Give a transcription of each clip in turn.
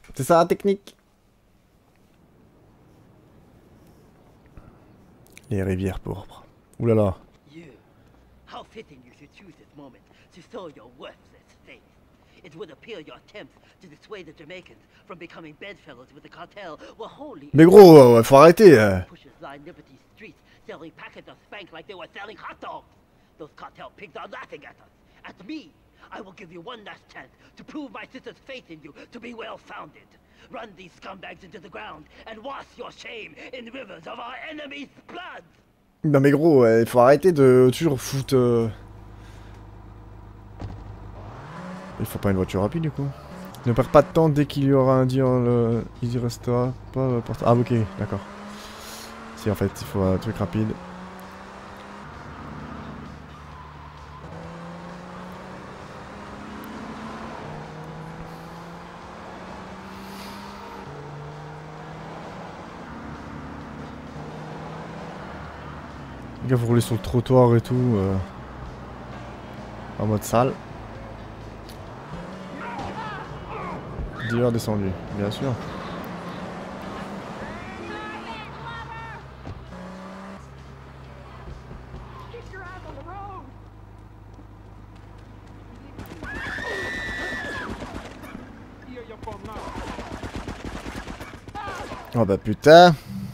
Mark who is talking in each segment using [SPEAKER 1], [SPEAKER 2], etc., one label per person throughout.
[SPEAKER 1] C'est ça la technique. Les rivières pourpres. Ouh là là.
[SPEAKER 2] You. How fitting you should choose this moment to show your worthless faith. It would appear your attempts to dissuade the Jamaicans from becoming bedfellows with the cartel were wholly.
[SPEAKER 1] Mais gros, faut arrêter.
[SPEAKER 2] Pushers line Liberty Street selling packets of spank like they were selling hot dogs. Those cartel pigs are laughing at us. At me. I will give you one last chance to prove my sister's faith in you to be well-founded. Run these scumbags into the ground and wash your shame in rivers of our enemy's blood.
[SPEAKER 1] Non mais gros, faut arrêter de toujours foutre... Il faut pas une voiture rapide du coup. Ne perds pas de temps dès qu'il y aura un dia, il y restera pas... Ah ok, d'accord. Si en fait, il faut un truc rapide. Les gars, vous roulez sur le trottoir et tout. En mode sale. Dealer descendu, bien sûr. Oh bah putain.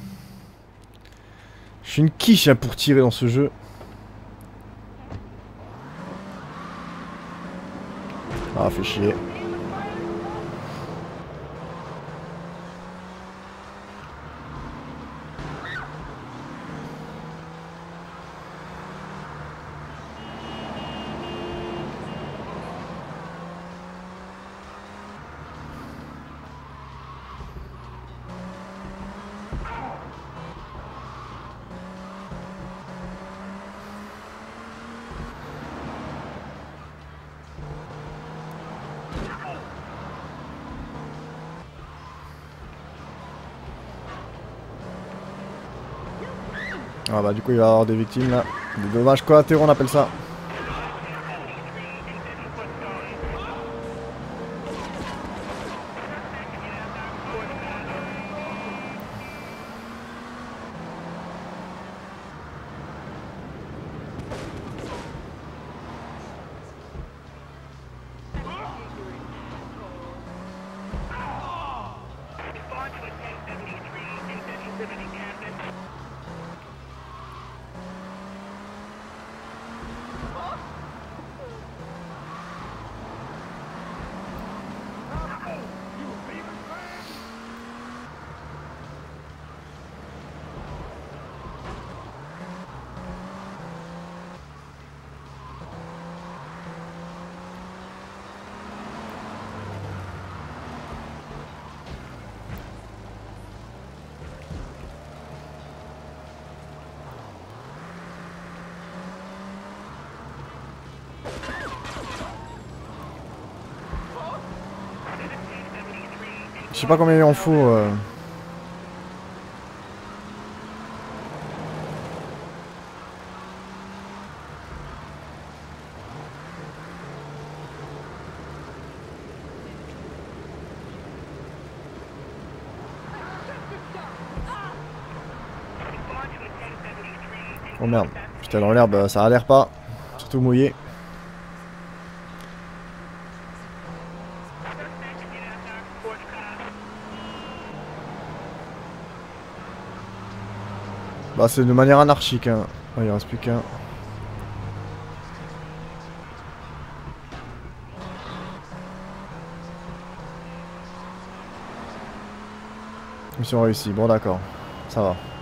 [SPEAKER 1] Je suis une quiche hein, pour tirer dans ce jeu. Ah, fait chier. Ah bah du coup il va y avoir des victimes là. Des dommages collatéraux on appelle ça. Je sais pas combien il en faut. Oh merde, j'étais dans l'herbe, ça a l'air pas. Surtout mouillé. Bah c'est de manière anarchique hein. Oh, il reste plus qu'un. Mission réussie, bon d'accord, ça va.